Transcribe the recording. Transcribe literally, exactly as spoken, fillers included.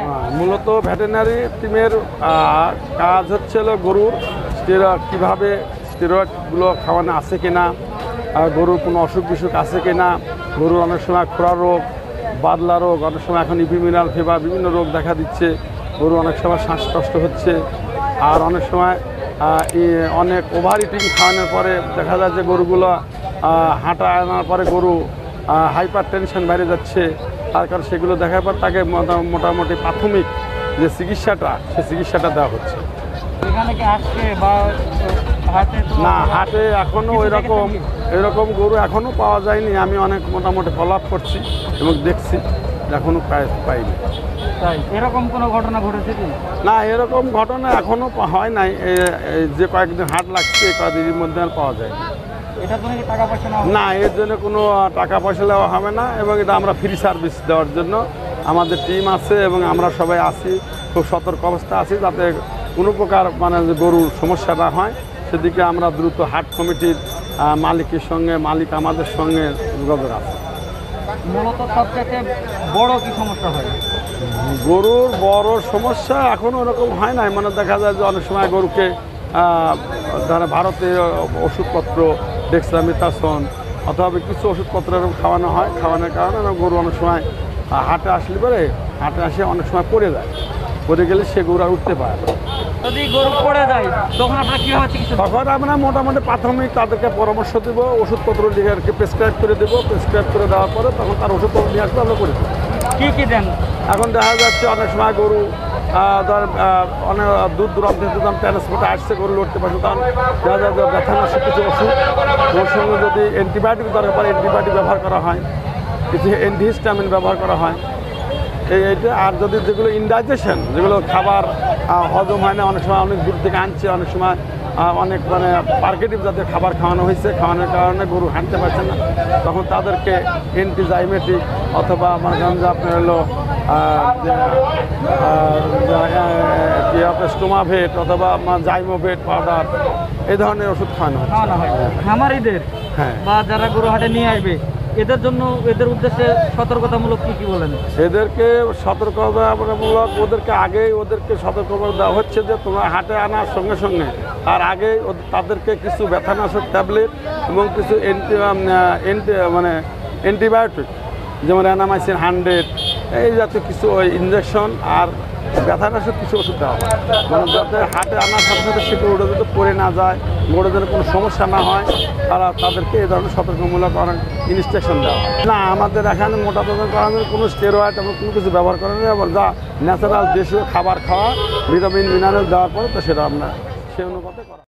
মূলত ভেটেরিনারি টিমের কাজ হচ্ছে হলো গরুর স্টেরয়েড কীভাবে স্টেরয়েডগুলো খাওয়ানো আছে কিনা, গরুর কোনো অসুখ বিসুখ আছে কিনা, গরুর অনেক সময় খোরা রোগ, বাদলা রোগ, অনেক সময় এখন ইপিমিনাল ফিভার বিভিন্ন রোগ দেখা দিচ্ছে, গরু অনেক সময় শ্বাসকষ্ট হচ্ছে। আর অনেক সময় অনেক ওভার ইটিং খাওয়ানোর পরে দেখা যায় যে গরুগুলো হাঁটা আনার পরে গরু হাইপার টেনশন বেড়ে যাচ্ছে। তার কারণ সেগুলো দেখার পর তাকে মোটামুটি প্রাথমিক যে চিকিৎসাটা সে চিকিৎসাটা দেওয়া হচ্ছে। না, হাটে এখনও ওই রকম এরকম গরু এখনও পাওয়া যায়নি। আমি অনেক মোটামুটি ফলো আপ করছি এবং দেখছি, এখনও প্রায় পাইনি। এরকম কোনো ঘটনা ঘটেছে কি? না, এরকম ঘটনা এখনও হয় নাই। যে কয়েকদিন হাট লাগছে কয়েকদিনের মধ্যে আর পাওয়া যায় টাকা পয়সা না, এর জন্য কোনো টাকা পয়সা দেওয়া হবে না এবং এটা আমরা ফ্রি সার্ভিস দেওয়ার জন্য আমাদের টিম আছে এবং আমরা সবাই আছি, খুব সতর্ক অবস্থা আছি যাতে কোনো প্রকার মানে গরুর সমস্যা না হয় সেদিকে আমরা দ্রুত হাট কমিটির মালিকের সঙ্গে মালিক আমাদের সঙ্গে যোগাযোগ আছে। মূলত সবথেকে বড় কি সমস্যা হয়? গরুর বড় সমস্যা এখনও ওরকম হয় নাই। মানে দেখা যায় যে অনেক সময় গরুকে ধরে ভারতীয় ওষুধপত্র ডেক্সামিথাসন অথবা কিছু ওষুধপত্র এরকম খাওয়ানো হয়, খাওয়ানোর কারণে গরু অনেক সময় হাটে আসলে পরে হাটে আসে অনেক সময় পড়ে যায়, পড়ে গেলে সে গরু আর উঠতে পারে না। যদি গরু পড়ে যায় তখন আপনারা কীভাবে চিকিৎসা? তখন আমরা মোটামুটি প্রাথমিক তাদেরকে পরামর্শ দেবো, ওষুধপত্র লিখে আর কি প্রেসক্রাইব করে দেবো। প্রেসক্রাইব করে দেওয়ার পরে তখন তার ওষুধপত্র নিয়ে আসলে আমরা করে দেবো। কী কী দেন? এখন দেখা যাচ্ছে অনেক সময় গরু ধর অনেক দূর দূরান্ত থেকে যখন ট্রান্সপোর্টে আসছে গরু লড়তে পারছে, তখন দেখা যায় যে ব্যথানাশক কিছু ওষুধ, ওর সঙ্গে যদি অ্যান্টিবায়োটিক দরকার পড়ে অ্যান্টিবায়োটিক ব্যবহার করা হয়, কিছু অ্যান্টিহিস্টামিন ব্যবহার করা হয় এই এইটা। আর যদি যেগুলো ইনডাইজেশন, যেগুলো খাবার হজম হয় না, অনেক সময় অনেক দূর থেকে আনছে, অনেক সময় অনেক মানে পার্কেটিভ জাতীয় খাবার খাওয়ানো হয়েছে, খাওয়ানোর কারণে গরু হাঁটতে পারছে না, তখন তাদেরকে অ্যান্টিজাইমেটিক অথবা আমার কারণ যে আপনার হলো স্টোমাভেট অথবা জাইমোভেট পাউডার এই ধরনের ওষুধ খাওয়ানো হয়। খামারিদের হ্যাঁ বা যারা গরু হাটে নিয়ে আসবে এদের জন্য এদের উদ্দেশ্যে সতর্কতামূলক কী কী বলেন? এদেরকে সতর্কতামূলক ওদেরকে আগেই ওদেরকে সতর্কতা দেওয়া হচ্ছে যে তোমরা হাটে আনার সঙ্গে সঙ্গে তার আগেই তাদেরকে কিছু ব্যথানাশক ট্যাবলেট এবং কিছু অ্যান্টি অ্যান্টি মানে অ্যান্টিবায়োটিক যেমন অ্যানামাইসিন হান্ড্রেড এই জাতীয় কিছু ওই ইঞ্জেকশন আর ব্যথানাশক কিছু ওষুধ দেওয়া হয়, মানে যাতে হাটে আনার সাথে সাথে সে গরুটা যাতে পড়ে না যায়, গরুর যেন কোনো সমস্যা না হয়, তারা তাদেরকে এই ধরনের সতর্কমূলক অনেক ইনস্ট্রাকশন দেওয়া হয়। না, আমাদের এখানে মোটা তাজা করানোর কোনো স্টেরয়েড এবং কোনো কিছু ব্যবহার করা নেই, আবার যা ন্যাচারাল দেশীয় খাবার খাওয়া ভিটামিন মিনারেল দেওয়ার পরে তো সেটা আমরা সেই অনুপাতে করা।